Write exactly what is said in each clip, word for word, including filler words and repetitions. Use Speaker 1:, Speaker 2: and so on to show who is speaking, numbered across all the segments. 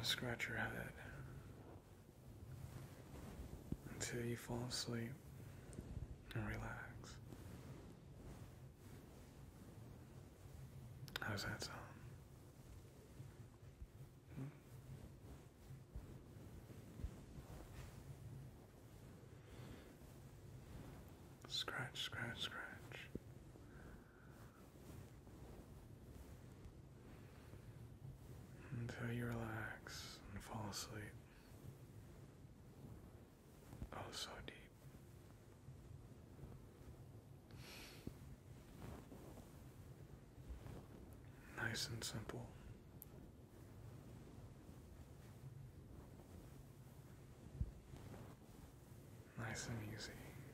Speaker 1: scratch your head until you fall asleep and relax. How's that sound? Hmm? Scratch, scratch, scratch. Until you relax and fall asleep. Oh, so deep. Nice and simple. Nice and easy.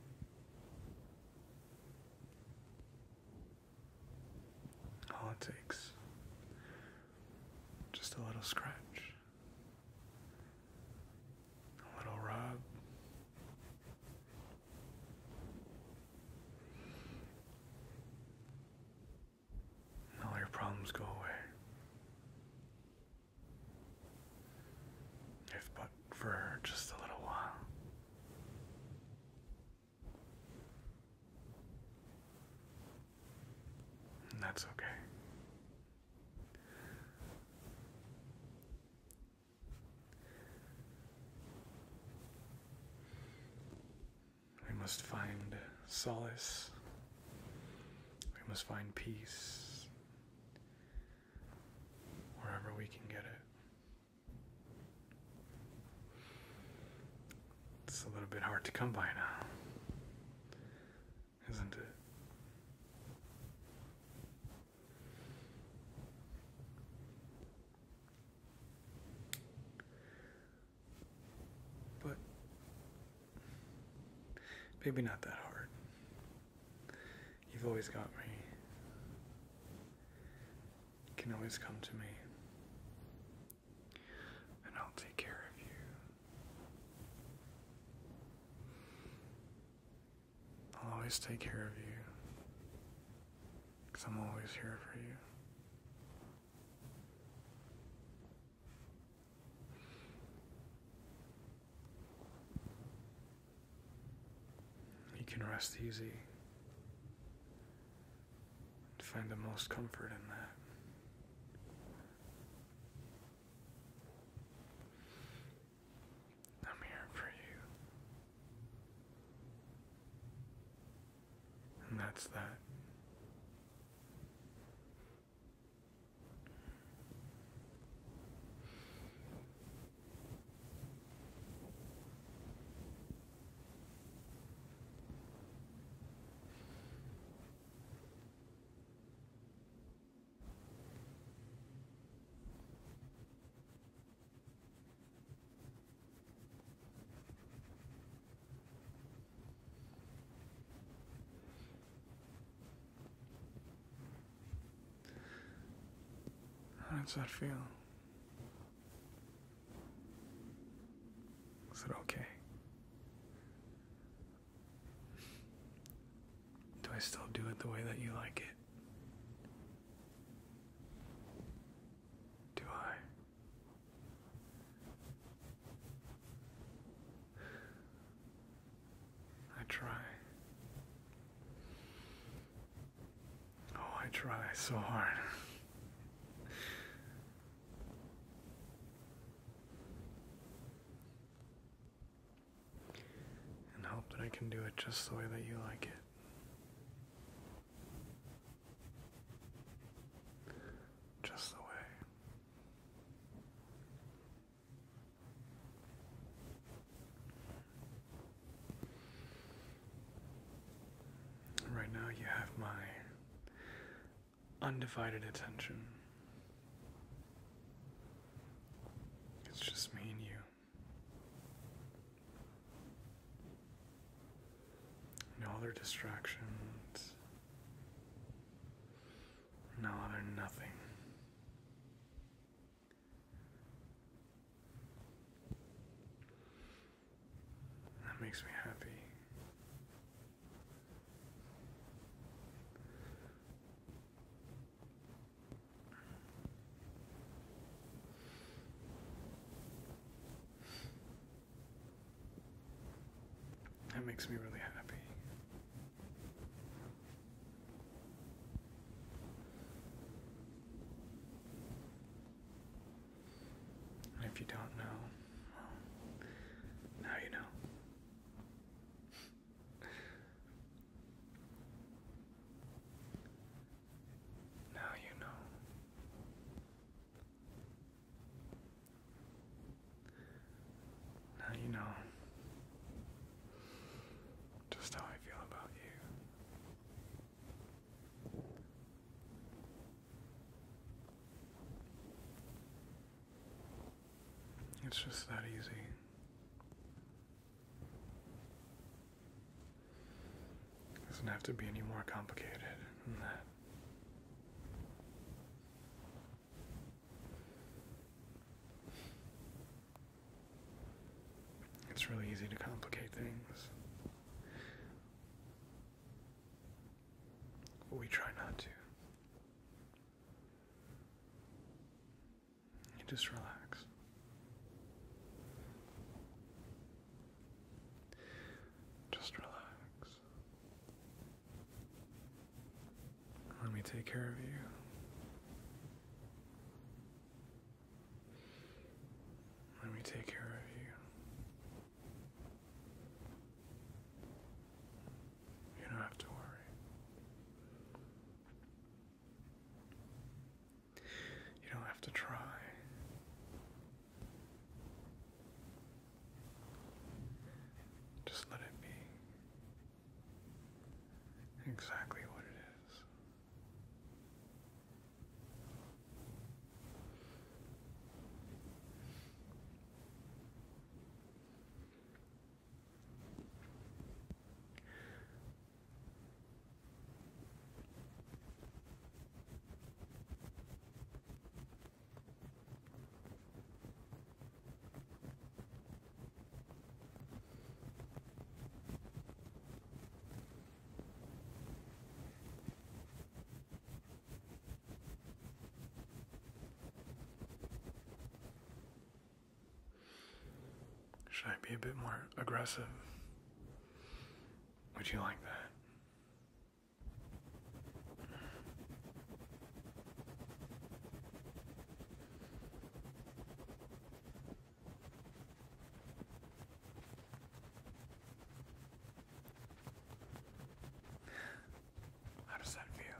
Speaker 1: All it takes, just a little scratch, a little rub, and all your problems go away. If but for just a little while. And that's okay. We must find solace. We must find peace wherever we can get it. It's a little bit hard to come by now, isn't it? But maybe not that hard. You've always got me. You can always come to me, and I'll take care of you. I'll always take care of you, because I'm always here for you. You can rest easy and find the most comfort in that. I'm here for you. And that's that. How does that feel? Is it okay? Do I still do it the way that you like it? Do I? I try. Oh, I try so hard. And hope that I can do it just the way that you like it. Just the way. Right now you have my undivided attention. It's just me and you. No other distractions. No other nothing. That makes me happy. makes me really happy. And if you don't know, well, now you know. Now you know. Now you know just how I feel about you. It's just that easy. It doesn't have to be any more complicated than that. It's really easy to complicate things. But we try not to. You just relax. Just relax. Let me take care of you. Let me take care of you. You don't have to worry. You don't have to try. Just let it be exactly what it is. Should I be a bit more aggressive? Would you like that? How does that feel?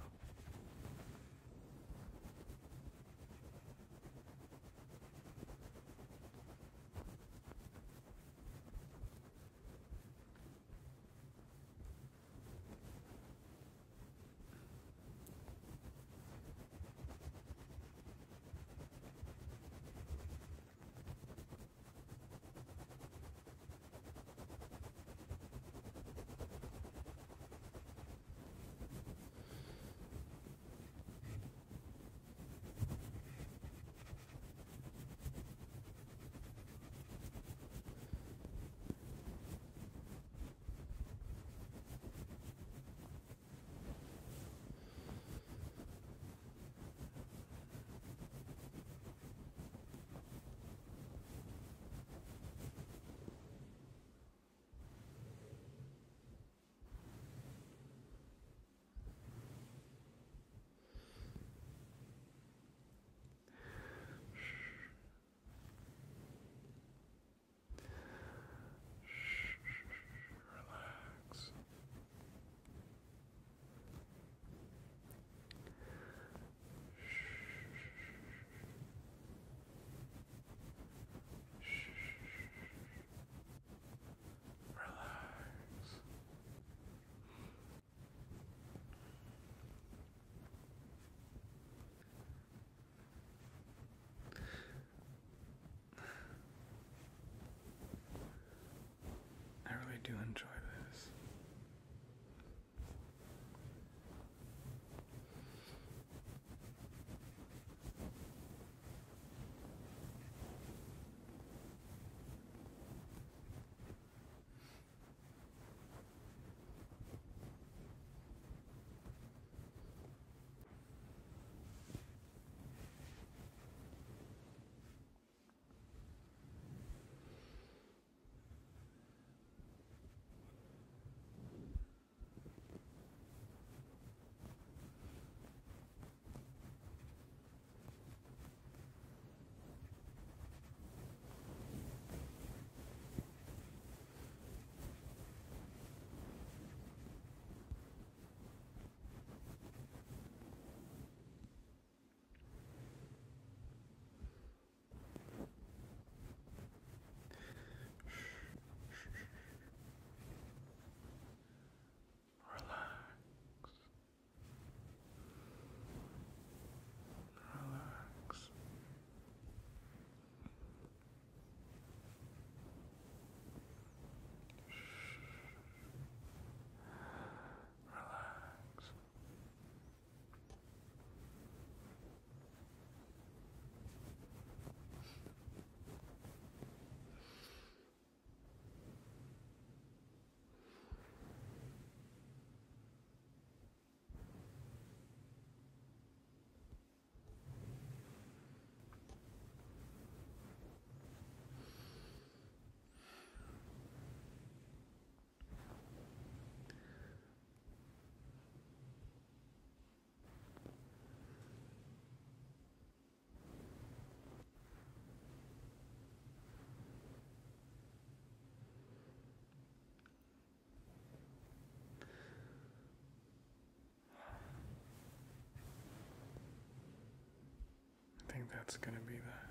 Speaker 1: that's going to be that.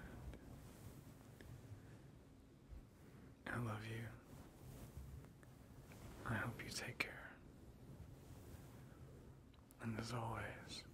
Speaker 1: I love you. I hope you take care. And as always,